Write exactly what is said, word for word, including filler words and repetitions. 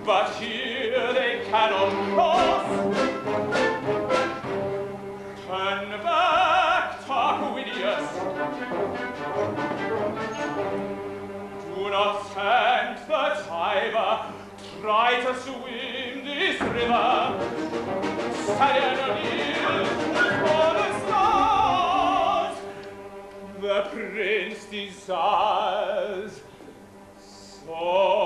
but here they cannot cross. Turn back, Tarquinius. Do not send the Tiber, try to swim this river. Stand near for the stars. The prince desires so.